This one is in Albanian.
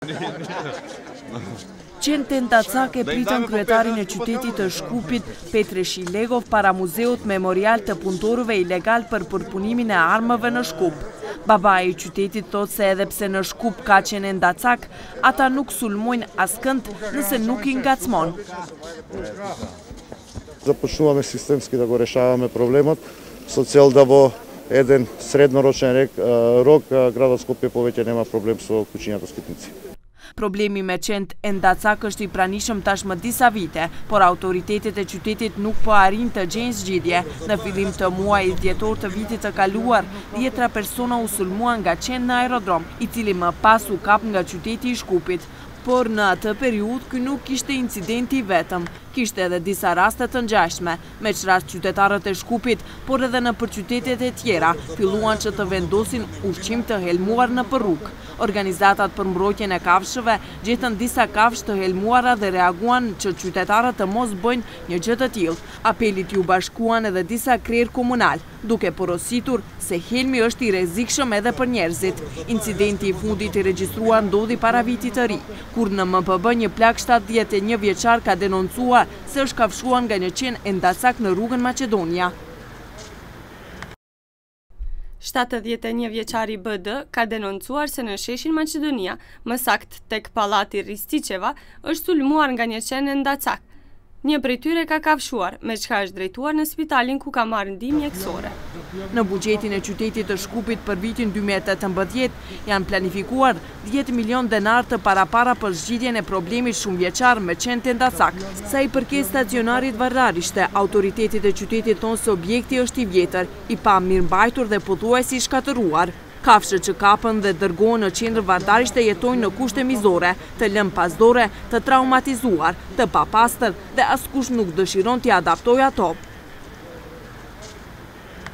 Qenë tentacak e pritën kryetarin e qytetit të Shkupit, Petre Shilegov, para muzeut memorial të punëtorëve ilegal për përpunimin e armëve në Shkup. Babai i qytetit thot se edhe pse në Shkup ka qenë ndacak, ata nuk sulmojnë askënd nëse nuk i ngacmon. Започнуваме системски да го решаваме проблемот со цел да во еден среднорочен рок градот Скопје повеќе нема проблем со куќињата скитници. Problemi me qenë ndacak është i pranishëm tashmë disa vite, por autoritetet e qytetit nuk po arrin të gjejnë zgjidhje. Në fillim të muajit dhjetor të vitit të kaluar, 10 persona u sulmuan nga qenë në aerodrom, i cili më pas u kap nga qyteti i Shkupit. Por në atë periudhë ky nuk kishte incidenti vetëm, kishte edhe disa raste të ngjashme, me rast qytetarët e Shkupit, por edhe në përqytetet e tjera, filluan që të vendosin ushqim të helmuar në rrugë. Organizatat për mbrojtjen e kafshëve gjetën disa kafshë të helmuara dhe reaguan që qytetarët të mos bëjnë një gjë të tillë. Apelit ju bashkuan edhe disa krerë komunal, duke porositur se helmi është i rrezikshëm edhe për njerëzit. Incidenti i fundit i regjistruar ndodhi para vitit të ri, kur në MPB një plak 71 vjeçar ka denoncuar se është kafshuar nga një qenë ndacak në rrugën Maqedonia. 71 vjeçari BD ka denoncuar se në sheshin Maqedonia, më sakt tek pallati Ristiqeva, është sulmuar nga një qenë ndacak. Një prej tyre ka kafshuar, me çka është drejtuar në spitalin ku ka marrë ndihmë mjekësore. Në buxhetin e qytetit të Shkupit për vitin 2018 janë planifikuar 10 milion denar të para për zgjidhjen e problemit shumëvjeçar me qenë ndacak. Sa i përket stacionarit varrarishte, autoritetet e qytetit thonë se objekti është i vjetër, i pa mirëmbajtur dhe pothuajse i shkatëruar. Kafshët që kapën dhe dërgohen në qendër varrarishte jetojnë në kushte mizore, të lënë pasdore, të traumatizuar, të papastër dhe askush nuk dëshiron t'i adaptojë ato.